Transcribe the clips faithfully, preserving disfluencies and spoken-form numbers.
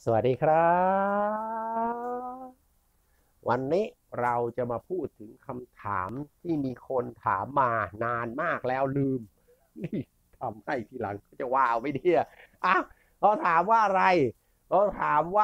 วัสดีครับวันนี้เราจะมาพูดถึงคำถามที่มีคนถามมานานมากแล้วลืมนี่ทำให้ทีหลังก็จะว่าเอาไม่ดีอ่ะเขาถามว่าอะไรเขาถามว่า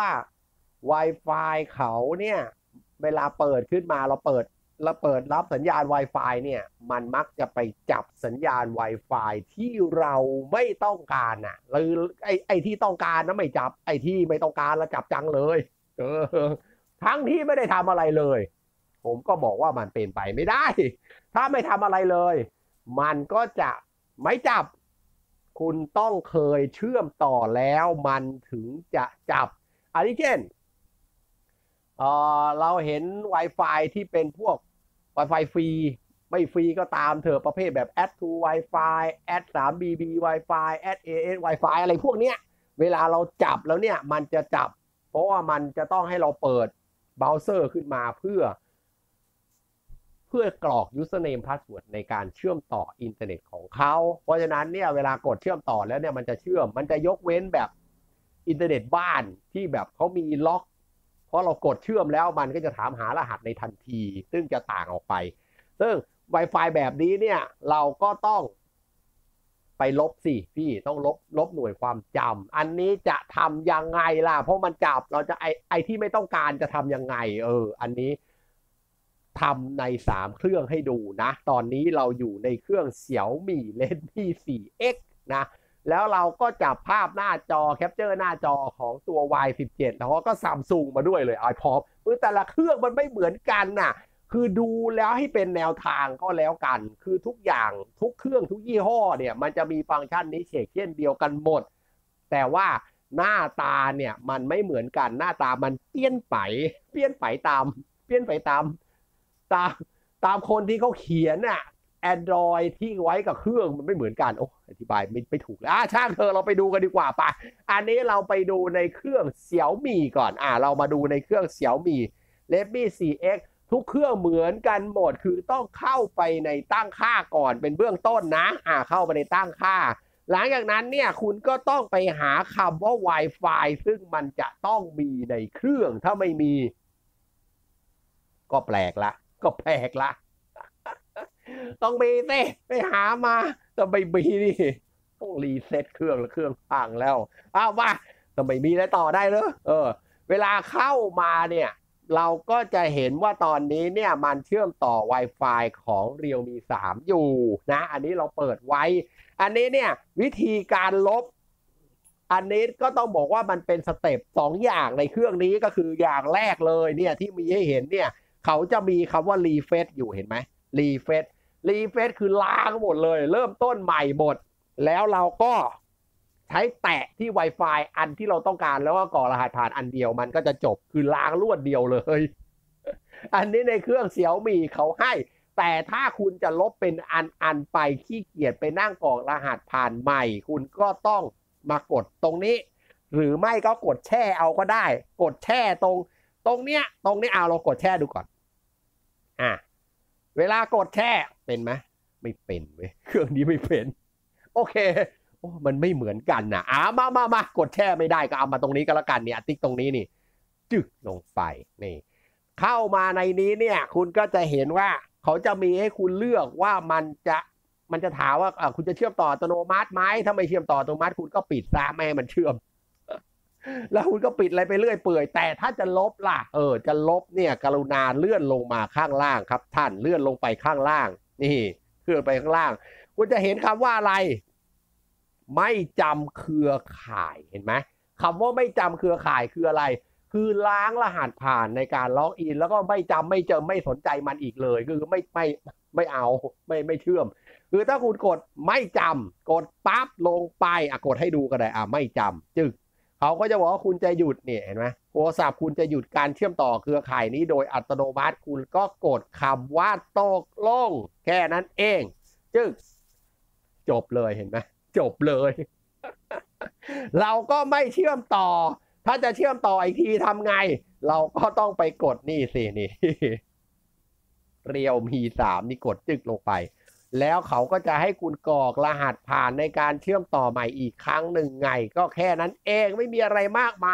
Wi-Fi เขาเนี่ยเวลาเปิดขึ้นมาเราเปิดเราเปิดรับสัญญาณ Wi-Fi เนี่ยมันมักจะไปจับสัญญาณ Wi-Fi ที่เราไม่ต้องการน่ะหรือไอ้ไอ้ที่ต้องการนะไม่จับไอ้ที่ไม่ต้องการแล้วจับจังเลยเออทั้งที่ไม่ได้ทำอะไรเลยผมก็บอกว่ามันเป็นไปไม่ได้ถ้าไม่ทำอะไรเลยมันก็จะไม่จับคุณต้องเคยเชื่อมต่อแล้วมันถึงจะจับอันนี้เช่นเออเราเห็น Wi-Fi ที่เป็นพวก Wi-Fi ฟรีไม่ฟรีก็ตามเถอะประเภทแบบ add to Wi-Fi add สาม บี บี Wi-Fi add เอ เอส Wi-Fi อะไรพวกเนี้ยเวลาเราจับแล้วเนี่ยมันจะจับเพราะว่ามันจะต้องให้เราเปิดเบราว์เซอร์ขึ้นมาเพื่อเพื่อกรอก username password ในการเชื่อมต่ออินเทอร์เน็ตของเขาเพราะฉะนั้นเนี่ยเวลากดเชื่อมต่อแล้วเนี่ยมันจะเชื่อมมันจะยกเว้นแบบอินเทอร์เน็ตบ้านที่แบบเขามีล็อกเพราะเรากดเชื่อมแล้วมันก็จะถามหารหัสในทันทีซึ่งจะต่างออกไปซึ่ง Wi-Fi แบบนี้เนี่ยเราก็ต้องไปลบสิพี่ต้องลบลบหน่วยความจำอันนี้จะทำยังไงล่ะเพราะมันจับเราจะไอไอที่ไม่ต้องการจะทำยังไงเอออันนี้ทำในสามเครื่องให้ดูนะตอนนี้เราอยู่ในเครื่อง Xiaomi Redmi โฟร์ เอ็กซ์ นะแล้วเราก็จับภาพหน้าจอแคปเจอร์หน้าจอของตัว วาย สิบเจ็ด แล้วก็ซัมซุงมาด้วยเลยไอพอคือแต่ละเครื่องมันไม่เหมือนกันน่ะคือดูแล้วให้เป็นแนวทางก็แล้วกันคือทุกอย่างทุกเครื่องทุกยี่ห้อเนี่ยมันจะมีฟังก์ชันนี้เช่นเดียวกันหมดแต่ว่าหน้าตาเนี่ยมันไม่เหมือนกันหน้าตามันเปลี่ยนไปเปลี่ยนไปตามเปลี่ยนไปตามตามตามคนที่เขาเขียนน่ะAndroid ที่ไว้กับเครื่องมันไม่เหมือนกันโอ้อธิบายไม่ไม่ถูกแล้วอ่ะช่างเธอเราไปดูกันดีกว่าป่ะอันนี้เราไปดูในเครื่อง Xiaomi ก่อนอ่ะเรามาดูในเครื่อง Xiaomi Redmi โฟร์ เอ็กซ์ ทุกเครื่องเหมือนกันหมดคือต้องเข้าไปในตั้งค่าก่อนเป็นเบื้องต้นนะอ่ะเข้าไปในตั้งค่าหลังจากนั้นเนี่ยคุณก็ต้องไปหาคำว่า Wi-Fi ซึ่งมันจะต้องมีในเครื่องถ้าไม่มีก็แปลกละก็แปลกละต้องมีสิไปหามาแต่ไม่มีนี่ต้องรีเซ็ตเครื่องแล้วเครื่องพังแล้วอ้าวว่าแต่ไม่มีแล้วต่อได้เหรอเออเวลาเข้ามาเนี่ยเราก็จะเห็นว่าตอนนี้เนี่ยมันเชื่อมต่อ Wi-Fi ของ Realme สามอยู่นะอันนี้เราเปิดไว้อันนี้เนี่ยวิธีการลบอันนี้ก็ต้องบอกว่ามันเป็นสเต็ปสองอย่างในเครื่องนี้ก็คืออย่างแรกเลยเนี่ยที่มีให้เห็นเนี่ยเขาจะมีคำว่ารีเฟซอยู่เห็นไหมรีเฟซรีเฟซคือล้างหมดเลยเริ่มต้นใหม่หมดแล้วเราก็ใช้แตะที่ Wi-Fi อันที่เราต้องการแล้วก็กรอกรหัสผ่านอันเดียวมันก็จะจบคือล้างรวดเดียวเลยอันนี้ในเครื่อง Xiaomi เขาให้แต่ถ้าคุณจะลบเป็นอันอันไปขี้เกียจไปนั่งกรอกรหัสผ่านใหม่คุณก็ต้องมากดตรงนี้หรือไม่ก็กดแช่เอาก็ได้กดแช่ตรงตรงเนี้ยตรงนี้เอาเรากดแช่ดูก่อนอ่ะเวลากดแช่เป็นไหมไม่เป็นเว้ยเครื่องนี้ไม่เป็นโอเคโอ้มันไม่เหมือนกันนะอ่ามามามากดแช่ไม่ได้ก็เอามาตรงนี้ก็แล้วกันเนี่ยติ๊กตรงนี้นี่จึกลงไปนี่เข้ามาในนี้เนี่ยคุณก็จะเห็นว่าเขาจะมีให้คุณเลือกว่ามันจะมันจะถามว่าคุณจะเชื่อมต่ออัตโนมัติไหมถ้าไม่เชื่อมต่ออัตโนมัติคุณก็ปิดซะไม่ให้มันเชื่อมแล้วคุณก็ปิดอะไรไปเรื่อยเปื่อยแต่ถ้าจะลบล่ะเออจะลบเนี่ยกรุณาเลื่อนลงมาข้างล่างครับท่านเลื่อนลงไปข้างล่างนี่เลื่อนไปข้างล่างคุณจะเห็นคำว่าอะไรไม่จำเครือข่ายเห็นไหมคำว่าไม่จำเครือข่ายคืออะไรคือล้างรหัสผ่านในการล็อกอินแล้วก็ไม่จำไม่เจอไม่สนใจมันอีกเลยคือไม่ไม่ไม่เอาไม่ไม่เชื่อมคือถ้าคุณกดไม่จำกดปั๊บลงไปอ่ะกดให้ดูก็ได้อ่ะไม่จำจึกเขาก็จะบอกว่าคุณจะหยุดเนี่ยเห็นไหมโทรศัพท์คุณจะหยุดการเชื่อมต่อเครือข่ายนี้โดยอัตโนมัติคุณก็กดคำว่าตกลงแค่นั้นเองจึ๊กจบเลยเห็นไหมจบเลยเราก็ไม่เชื่อมต่อถ้าจะเชื่อมต่ออีกทีทำไงเราก็ต้องไปกดนี่สินี่เรียวมีสามนี่กดจึ๊กลงไปแล้วเขาก็จะให้คุณกรอกรหัสผ่านในการเชื่อมต่อใหม่อีกครั้งหนึ่งไงก็แค่นั้นเองไม่มีอะไรมากมาย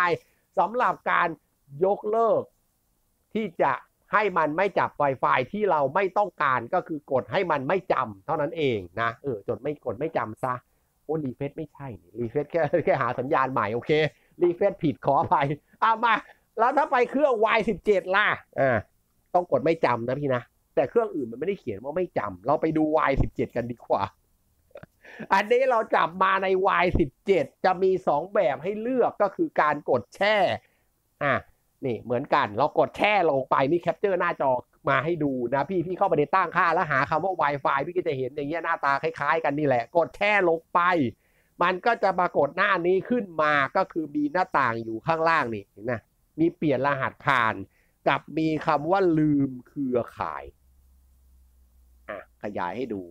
สำหรับการยกเลิกที่จะให้มันไม่จับ Wi-Fi ที่เราไม่ต้องการก็คือกดให้มันไม่จำเท่านั้นเองนะเออจดไม่กดไม่จำซะโอ้รีเฟซไม่ใช่รีเฟซแค่แค่หาสัญญาณใหม่โอเครีเฟซผิดขออภัยเอามาแล้วถ้าไปเครื่อง วาย สิบเจ็ด ล่ะอ่าต้องกดไม่จำนะพี่นะแต่เครื่องอื่นมันไม่ได้เขียนว่าไม่จำเราไปดู วาย สิบเจ็ด กันดีกว่าอันนี้เราจับมาใน วาย สิบเจ็ด จะมีสองแบบให้เลือกก็คือการกดแช่อ่ะนี่เหมือนกันเรากดแช่ลงไปนี่แคปเจอร์หน้าจอมาให้ดูนะพี่พี่เข้าไปในตั้งค่าแล้วหาคำว่า Wi-Fi พี่ก็จะเห็นอย่างเงี้ยหน้าตาคล้ายๆกันนี่แหละกดแช่ลงไปมันก็จะปรากฏหน้านี้ขึ้นมาก็คือมีหน้าต่างอยู่ข้างล่างนี่เห็นไหมมีเปลี่ยนรหัสผ่านกับมีคำว่าลืมเครือข่ายอ่ะขยายให้ดู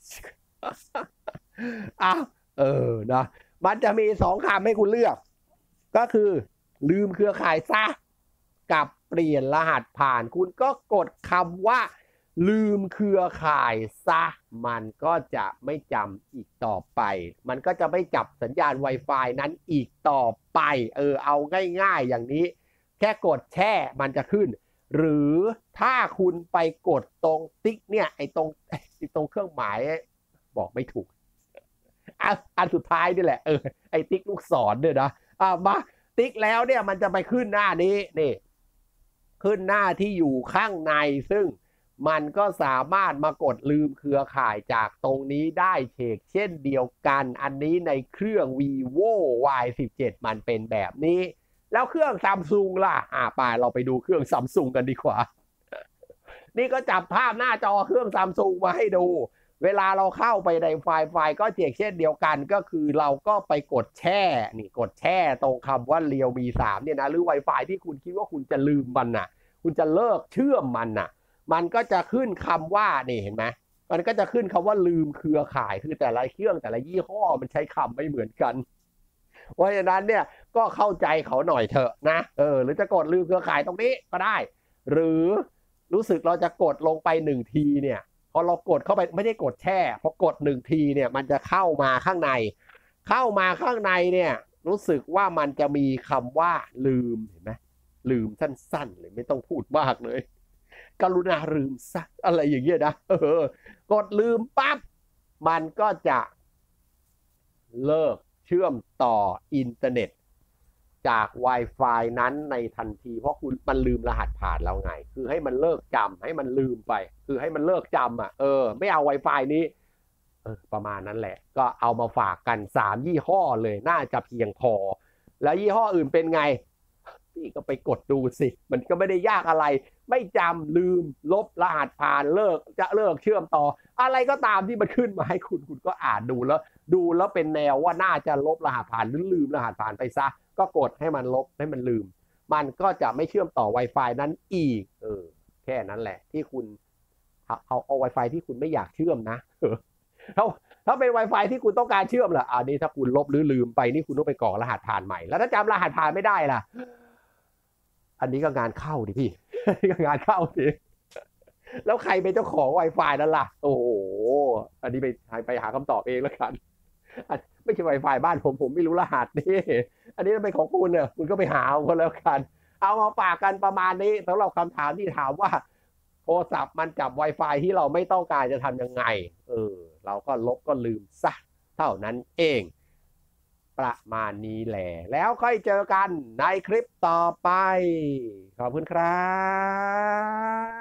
อ้าวเออนะมันจะมีสองคำให้คุณเลือกก็คือลืมเครือข่ายซะกับเปลี่ยนรหัสผ่านคุณก็กดคำว่าลืมเครือข่ายซะมันก็จะไม่จำอีกต่อไปมันก็จะไม่จับสัญญาณ Wi-Fi นั้นอีกต่อไปเออเอาง่ายๆอย่างนี้แค่กดแช่มันจะขึ้นหรือถ้าคุณไปกดตรงติ๊กเนี่ยไอ้ตรงไอ้ตรงเครื่องหมายบอกไม่ถูกอันสุดท้ายนี่แหละเออไอ้ติ๊กลูกศรเนี่ยนะอ่ามาติ๊กแล้วเนี่ยมันจะไปขึ้นหน้านี้นี่ขึ้นหน้าที่อยู่ข้างในซึ่งมันก็สามารถมากดลืมเครือข่ายจากตรงนี้ได้เชกเช่นเดียวกันอันนี้ในเครื่อง vivo วาย สิบเจ็ด มันเป็นแบบนี้แล้วเครื่อง Samsung ล่ะอ่าไปเราไปดูเครื่อง Samsung กันดีกว่านี่ก็จับภาพหน้าจอเครื่อง Samsung มาให้ดูเวลาเราเข้าไปในไฟล์ไฟล์ก็เจกเช่นเดียวกันก็คือเราก็ไปกดแช่นี่กดแช่ตรงคำว่า Realme สามเนี่ยนะหรือ Wi-Fi ที่คุณคิดว่าคุณจะลืมมันน่ะคุณจะเลิกเชื่อมมันน่ะมันก็จะขึ้นคำว่านี่เห็นไหมมันก็จะขึ้นคำว่าลืมเครือข่ายคือแต่ละเครื่องแต่ละยี่ห้อมันใช้คำไม่เหมือนกันเพราะฉะนั้นเนี่ยก็เข้าใจเขาหน่อยเถอะนะเออหรือจะกดลืมเครือข่ายตรงนี้ก็ได้หรือรู้สึกเราจะกดลงไปหนึ่งทีเนี่ยพอเรากดเข้าไปไม่ได้กดแช่พอกดหนึ่งทีเนี่ยมันจะเข้ามาข้างในเข้ามาข้างในเนี่ยรู้สึกว่ามันจะมีคำว่าลืมเห็นไหมลืมสั้นๆเลยไม่ต้องพูดมากเลยกรุณาลืมซะอะไรอย่างเงี้ยนะเออกดลืมปั๊บมันก็จะเลิกเชื่อมต่ออินเทอร์เน็ตจาก Wi-Fi นั้นในทันทีเพราะคุณมันลืมรหัสผ่านแล้วไงคือให้มันเลิกจำให้มันลืมไปคือให้มันเลิกจำอ่ะเออไม่เอา Wi-Fi นี้เออประมาณนั้นแหละก็เอามาฝากกันสามยี่ห้อเลยน่าจะเพียงพอแล้วยี่ห้ออื่นเป็นไงพี่ก็ไปกดดูสิมันก็ไม่ได้ยากอะไรไม่จำลืมลบรหัสผ่านเลิกจะเลิกเชื่อมต่ออะไรก็ตามที่มันขึ้นมาให้คุณคุณก็อ่านดูแล้วดูแล้วเป็นแนวว่าน่าจะลบรหัสผ่านหรือลืมรหัสผ่านไปซะก็กดให้มันลบให้มันลืมมันก็จะไม่เชื่อมต่อ Wi-Fi นั้นอีกเออแค่นั้นแหละที่คุณเอาเอาเอา Wi-Fi ที่คุณไม่อยากเชื่อมนะถ้าถ้าเป็น Wi-Fi ที่คุณต้องการเชื่อมล่ะอันนี้ถ้าคุณลบหรือลืมไปนี่คุณต้องไปกรอกรหัสผ่านใหม่แล้วถ้าจำรหัสผ่านไม่ได้ล่ะอันนี้ก็งานเข้าดิพี่ก็งานเข้าดิแล้วใครเป็นเจ้าของ Wi-Fi นั่นล่ะโอ้โหอันนี้ไปไปหาคำตอบเองแล้วกันไม่ใช่ Wi-Fi บ้านผมผมไม่รู้รหัสนี่อันนี้เป็นของคุณเนี่ยคุณก็ไปหาเอาก็แล้วกันเอามาฝากกันประมาณนี้สำหรับคำถามที่ถามว่าโทรศัพท์มันจับ Wi-Fi ที่เราไม่ต้องการจะทำยังไงเออเราก็ลบก็ลืมซะเท่านั้นเองประมาณนี้แหละแล้วค่อยเจอกันในคลิปต่อไปขอบคุณครับ